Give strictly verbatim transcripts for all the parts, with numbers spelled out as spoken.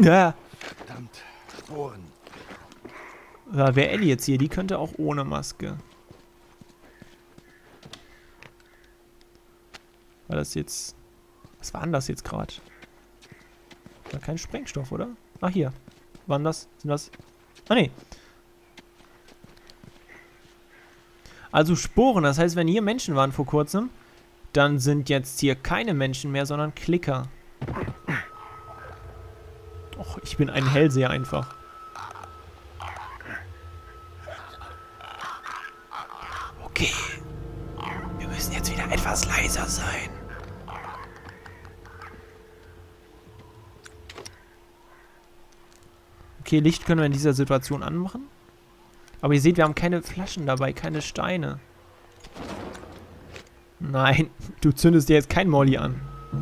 Ja. Verdammt, Sporen. Ja, wer Ellie jetzt hier? Die könnte auch ohne Maske. War das jetzt... Was war denn das jetzt gerade? War kein Sprengstoff, oder? Ach, hier. Waren das? Sind das... Ah, nee. Also Sporen. Das heißt, wenn hier Menschen waren vor kurzem, dann sind jetzt hier keine Menschen mehr, sondern Klicker. Och, ich bin ein Hellseher einfach. Okay. Wir müssen jetzt wieder etwas leiser sein. Okay, Licht können wir in dieser Situation anmachen. Aber ihr seht, wir haben keine Flaschen dabei, keine Steine. Nein, du zündest dir jetzt kein Molly an.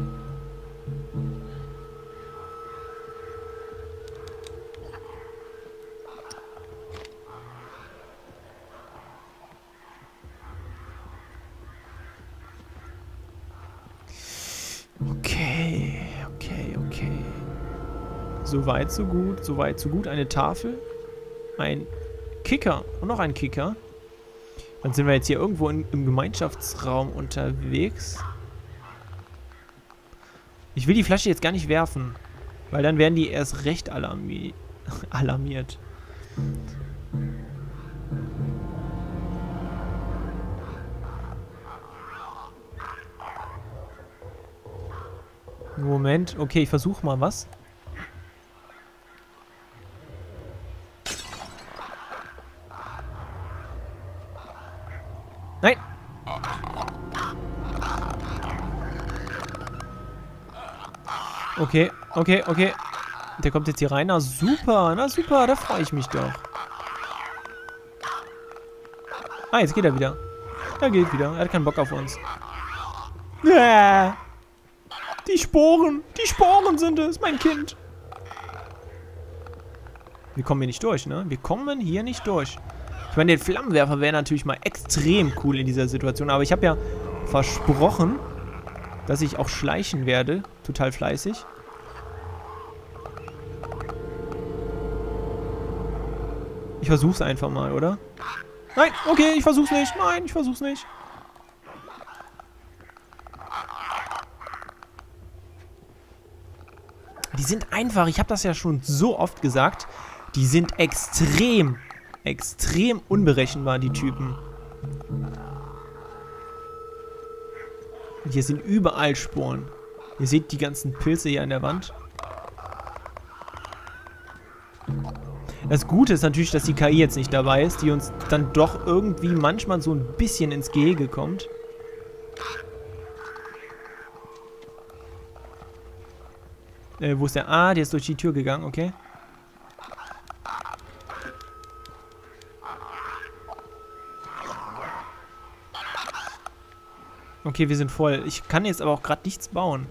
Okay, okay, okay. So weit, so gut, so weit, so gut. Eine Tafel, ein Kicker und noch ein Kicker. Dann sind wir jetzt hier irgendwo in, im Gemeinschaftsraum unterwegs. Ich will die Flasche jetzt gar nicht werfen, weil dann werden die erst recht alarmi alarmiert. Moment, okay, ich versuche mal was. Nein! Okay, okay, okay. Der kommt jetzt hier rein. Na super, na super, da freue ich mich doch. Ah, jetzt geht er wieder. Er geht wieder. Er hat keinen Bock auf uns. Ja. Die Sporen. Die Sporen sind es, mein Kind. Wir kommen hier nicht durch, ne? Wir kommen hier nicht durch. Ich meine, der Flammenwerfer wäre natürlich mal extrem cool in dieser Situation. Aber ich habe ja versprochen, dass ich auch schleichen werde. Total fleißig. Ich versuch's einfach mal, oder? Nein, okay, ich versuch's nicht. Nein, ich versuch's nicht. Die sind einfach, ich habe das ja schon so oft gesagt, die sind extrem, extrem unberechenbar, die Typen. Und hier sind überall Sporen. Ihr seht die ganzen Pilze hier an der Wand. Das Gute ist natürlich, dass die K I jetzt nicht dabei ist, die uns dann doch irgendwie manchmal so ein bisschen ins Gehege kommt. Äh, wo ist der? Ah, der ist durch die Tür gegangen, okay. Okay, wir sind voll. Ich kann jetzt aber auch gerade nichts bauen.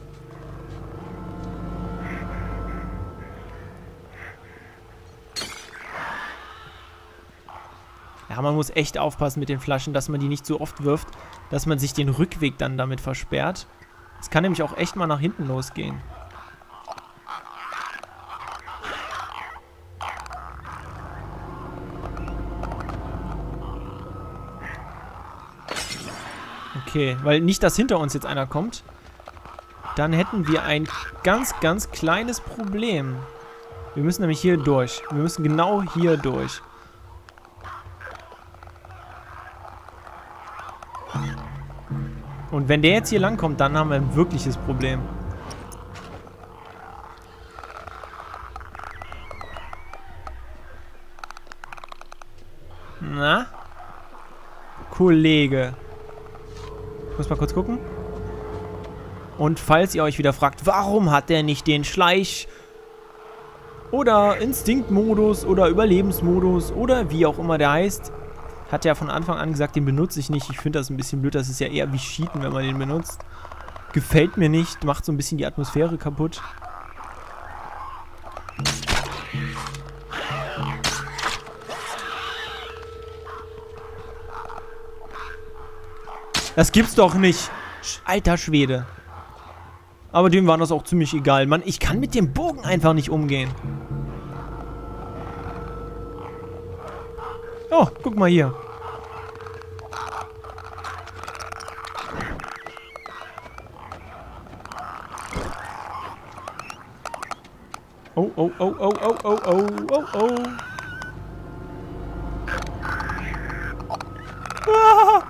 Ja, man muss echt aufpassen mit den Flaschen, dass man die nicht so oft wirft, dass man sich den Rückweg dann damit versperrt. Es kann nämlich auch echt mal nach hinten losgehen. Okay, weil nicht, dass hinter uns jetzt einer kommt. Dann hätten wir ein ganz, ganz kleines Problem. Wir müssen nämlich hier durch. Wir müssen genau hier durch. Und wenn der jetzt hier langkommt, dann haben wir ein wirkliches Problem. Na? Kollege. Ich muss mal kurz gucken. Und falls ihr euch wieder fragt, warum hat der nicht den Schleich oder Instinktmodus oder Überlebensmodus oder wie auch immer der heißt, hat er von Anfang an gesagt, den benutze ich nicht. Ich finde das ein bisschen blöd. Das ist ja eher wie Cheaten, wenn man den benutzt. Gefällt mir nicht. Macht so ein bisschen die Atmosphäre kaputt. Das gibt's doch nicht. Alter Schwede. Aber dem war das auch ziemlich egal. Mann, ich kann mit dem Bogen einfach nicht umgehen. Oh, guck mal hier. Oh, oh, oh, oh, oh, oh, oh, oh, oh. Ah!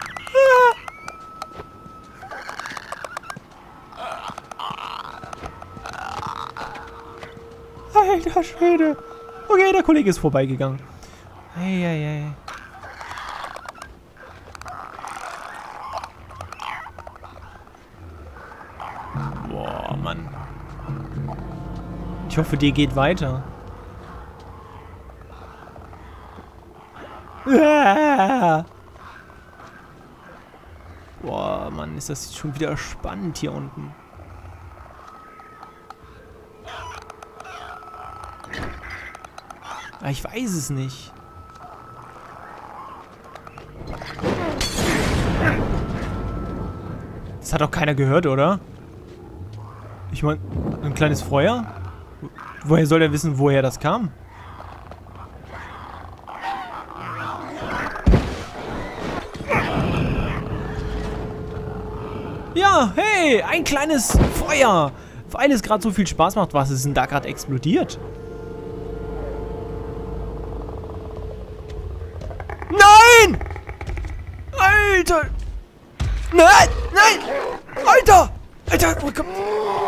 Ah! Alter Schwede. Okay, der Kollege ist vorbeigegangen. Hey, hey, hey. Boah, Mann. Ich hoffe, die geht weiter. Ah! Boah, Mann, ist das schon wieder spannend hier unten. Aber ich weiß es nicht. Das hat doch keiner gehört, oder? Ich meine, ein kleines Feuer? Woher soll er wissen, woher das kam? Ja, hey, ein kleines Feuer. Weil es gerade so viel Spaß macht, was ist denn da gerade explodiert? Nein! Alter! Nein! Nein! Alter! Alter! Oh, komm.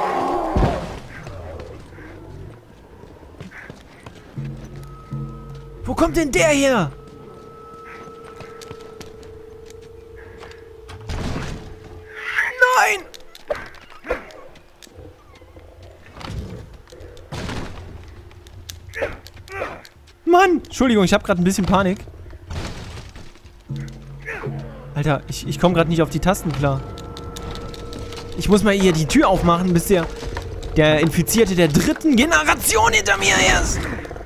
Wo kommt denn der her? Nein! Mann! Entschuldigung, ich habe gerade ein bisschen Panik. Alter, ich, ich komme gerade nicht auf die Tasten klar. Ich muss mal hier die Tür aufmachen, bis der, der Infizierte der dritten Generation hinter mir ist.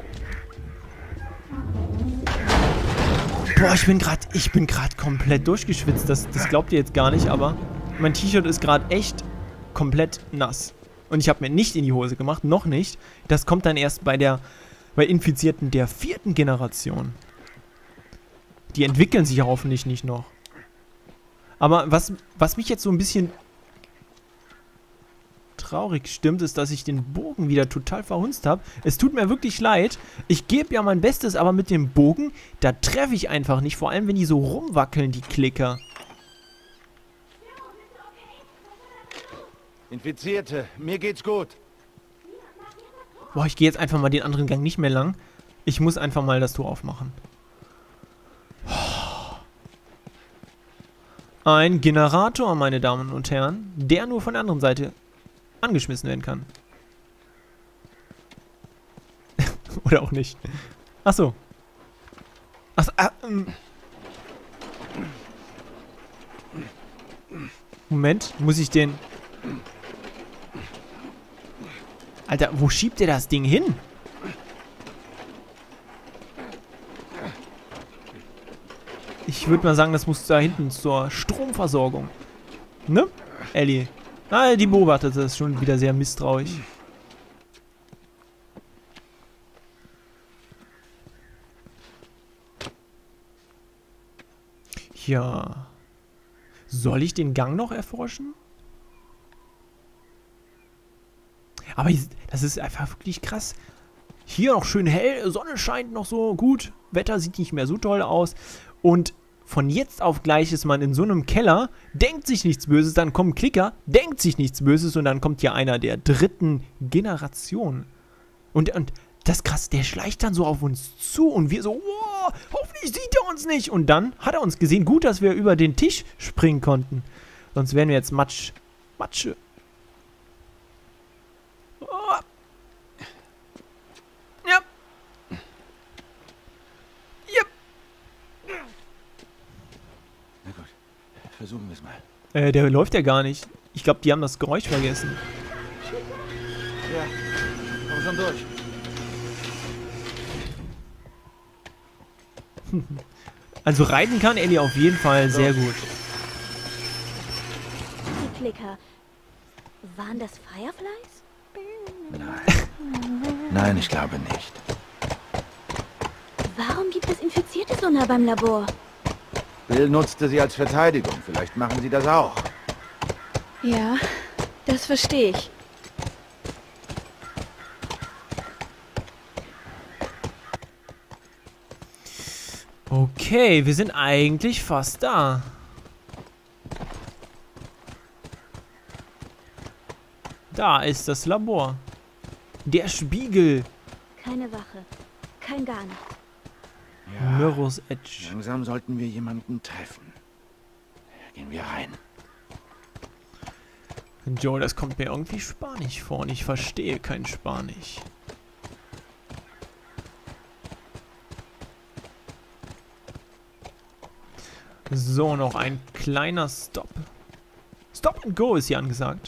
Boah, ich bin gerade, ich bin gerade komplett durchgeschwitzt. Das, das glaubt ihr jetzt gar nicht, aber mein T-Shirt ist gerade echt komplett nass. Und ich habe mir nicht in die Hose gemacht, noch nicht. Das kommt dann erst bei der, bei Infizierten der vierten Generation. Die entwickeln sich ja hoffentlich nicht noch. Aber was, was mich jetzt so ein bisschen traurig stimmt, ist, dass ich den Bogen wieder total verhunzt habe. Es tut mir wirklich leid. Ich gebe ja mein Bestes, aber mit dem Bogen, da treffe ich einfach nicht. Vor allem, wenn die so rumwackeln, die Klicker. Infizierte, mir geht's gut. Boah, ich gehe jetzt einfach mal den anderen Gang nicht mehr lang. Ich muss einfach mal das Tor aufmachen. Ein Generator, meine Damen und Herren, der nur von der anderen Seite angeschmissen werden kann. Oder auch nicht. Achso. Ach, ah, ähm. Moment, muss ich den... Alter, wo schiebt der das Ding hin? Ich würde mal sagen, das muss da hinten zur Stromversorgung. Ne, Ellie? Ah, die beobachtet das schon wieder sehr misstrauisch. Ja. Soll ich den Gang noch erforschen? Aber das ist einfach wirklich krass. Hier noch schön hell, Sonne scheint noch so gut. Wetter sieht nicht mehr so toll aus. Und von jetzt auf gleich ist man in so einem Keller, denkt sich nichts Böses, dann kommt ein Klicker, denkt sich nichts Böses und dann kommt hier einer der dritten Generation. Und, und das ist krass, der schleicht dann so auf uns zu und wir so, wow, hoffentlich sieht er uns nicht. Und dann hat er uns gesehen, gut, dass wir über den Tisch springen konnten. Sonst wären wir jetzt Matsch, Matsche. Oh. Ja. Ja. Na gut, versuchen wir es mal. Äh, der läuft ja gar nicht. Ich glaube, die haben das Geräusch vergessen. Ja, komm schon durch. Also reiten kann Ellie auf jeden Fall sehr gut. Die Klicker. Waren das Fireflies? Nein. Nein, ich glaube nicht. Warum gibt es infizierte so nah beim Labor? Bill nutzte sie als Verteidigung. Vielleicht machen sie das auch. Ja, das verstehe ich. Okay, wir sind eigentlich fast da. Da ist das Labor. Der Spiegel. Keine Wache. Kein gar nichts. Ja, Mirror's Edge. langsam sollten wir jemanden treffen. Gehen wir rein. Joe, das kommt mir irgendwie spanisch vor und ich verstehe kein Spanisch. So, noch ein kleiner Stop. Stop and Go ist hier angesagt.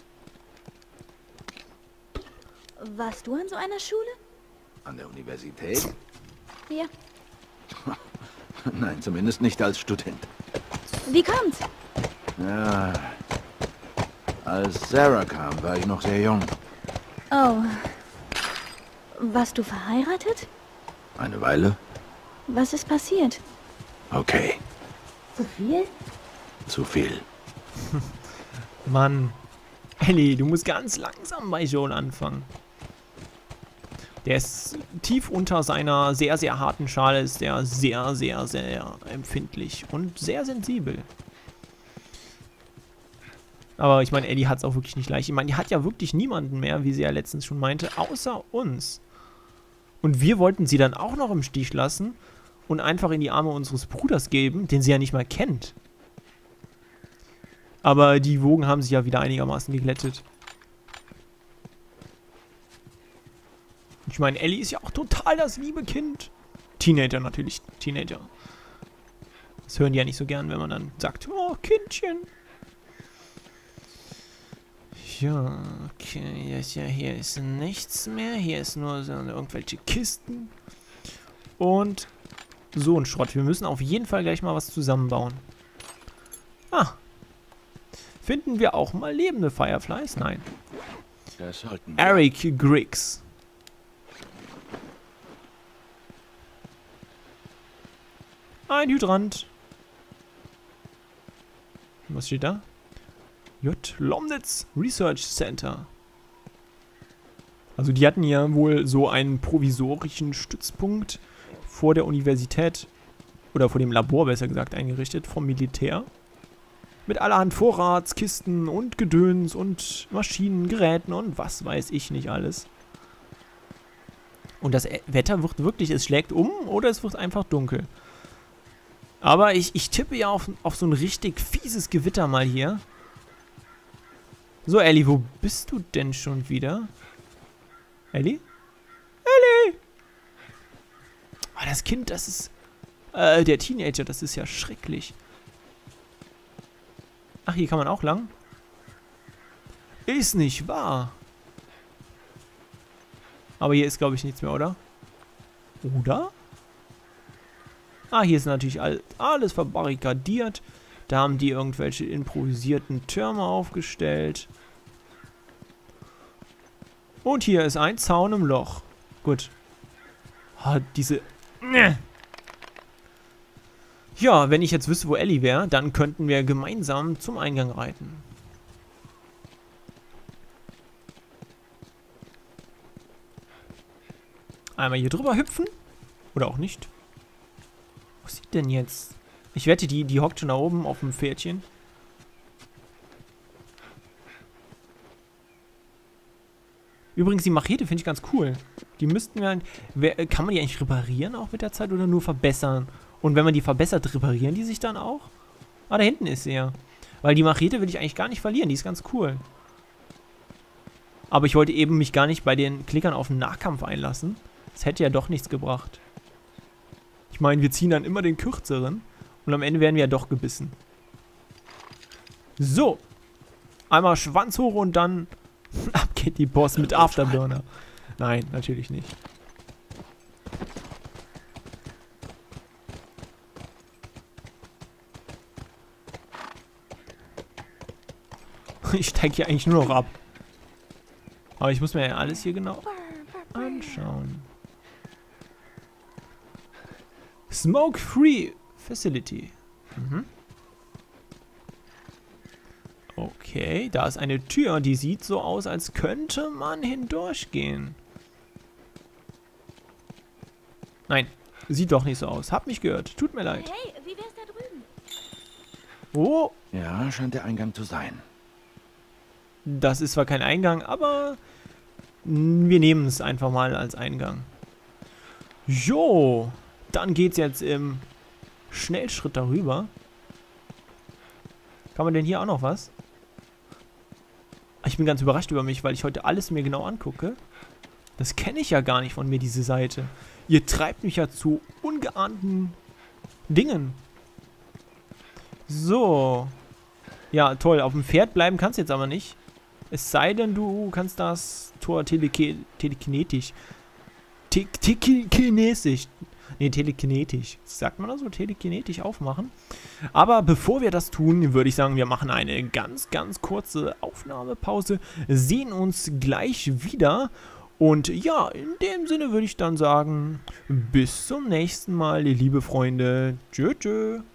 Warst du an so einer Schule? An der Universität? Ja. Nein, zumindest nicht als Student. Wie kommt's? Ja. Als Sarah kam, war ich noch sehr jung. Oh. Warst du verheiratet? Eine Weile? Was ist passiert? Okay. Zu viel? Zu viel. Mann. Ellie, du musst ganz langsam bei Joel anfangen. Der ist tief unter seiner sehr, sehr harten Schale, ist der sehr, sehr, sehr empfindlich und sehr sensibel. Aber ich meine, Ellie hat es auch wirklich nicht leicht. Ich meine, die hat ja wirklich niemanden mehr, wie sie ja letztens schon meinte, außer uns. Und wir wollten sie dann auch noch im Stich lassen und einfach in die Arme unseres Bruders geben, den sie ja nicht mal kennt. Aber die Wogen haben sich ja wieder einigermaßen geglättet. Ich meine, Ellie ist ja auch total das liebe Kind. Teenager natürlich, Teenager. Das hören die ja nicht so gern, wenn man dann sagt, oh, Kindchen. Ja, okay, jetzt ja, hier ist nichts mehr. Hier ist nur so irgendwelche Kisten. Und so ein Schrott. Wir müssen auf jeden Fall gleich mal was zusammenbauen. Ah. Finden wir auch mal lebende Fireflies? Nein. Das sollten wir. Eric Griggs. Ein Hydrant. Was steht da? J. Lomnitz Research Center. Also die hatten ja wohl so einen provisorischen Stützpunkt vor der Universität, oder vor dem Labor besser gesagt, eingerichtet vom Militär. Mit allerhand Vorratskisten und Gedöns und Maschinen, Geräten und was weiß ich nicht alles. Und das Wetter wird wirklich, es schlägt um oder es wird einfach dunkel. Aber ich, ich tippe ja auf, auf so ein richtig fieses Gewitter mal hier. So, Ellie, wo bist du denn schon wieder? Ellie? Ellie! Oh, das Kind, das ist... Äh, der Teenager, das ist ja schrecklich. Ach, hier kann man auch lang? Ist nicht wahr. Aber hier ist, glaube ich, nichts mehr, oder? Oder? Ah, hier ist natürlich all, alles verbarrikadiert. Da haben die irgendwelche improvisierten Türme aufgestellt. Und hier ist ein Zaun im Loch. Gut. Ah, diese... Ja, wenn ich jetzt wüsste, wo Ellie wäre, dann könnten wir gemeinsam zum Eingang reiten. Einmal hier drüber hüpfen. Oder auch nicht. Wo ist sie denn jetzt? Ich wette, die, die hockt schon da oben auf dem Pferdchen. Übrigens, die Machete finde ich ganz cool. Die müssten wir... Wer, kann man die eigentlich reparieren auch mit der Zeit oder nur verbessern? Und wenn man die verbessert, reparieren die sich dann auch? Ah, da hinten ist sie ja. Weil die Machete will ich eigentlich gar nicht verlieren. Die ist ganz cool. Aber ich wollte eben mich gar nicht bei den Klickern auf den Nahkampf einlassen. Das hätte ja doch nichts gebracht. Ich meine, wir ziehen dann immer den kürzeren. Und am Ende werden wir ja doch gebissen. So. Einmal Schwanz hoch und dann ab geht die Boss mit Afterburner. Nein, natürlich nicht. Ich steige hier eigentlich nur noch ab. Aber ich muss mir ja alles hier genau anschauen. Smoke-Free Facility. Mhm. Okay, da ist eine Tür, die sieht so aus, als könnte man hindurchgehen. Nein, sieht doch nicht so aus. Hab mich gehört. Tut mir leid. Hey, wie wär's da drüben? Oh, Ja, scheint der Eingang zu sein. das ist zwar kein Eingang, aber wir nehmen es einfach mal als Eingang. Jo, dann geht's jetzt im Schnellschritt darüber. Kann man denn hier auch noch was? Ich bin ganz überrascht über mich, weil ich heute alles mir genau angucke. Das kenne ich ja gar nicht von mir, diese Seite. Ihr treibt mich ja zu ungeahnten Dingen. So. Ja, toll. Auf dem Pferd bleiben kannst du jetzt aber nicht. Es sei denn, du kannst das Tor teleke telekinetisch. Te telekinesisch. Nee, telekinetisch. Sagt man das so? Telekinetisch aufmachen. Aber bevor wir das tun, würde ich sagen, wir machen eine ganz, ganz kurze Aufnahmepause. Sehen uns gleich wieder. Und ja, in dem Sinne würde ich dann sagen, bis zum nächsten Mal, liebe Freunde. Tschö, tschö.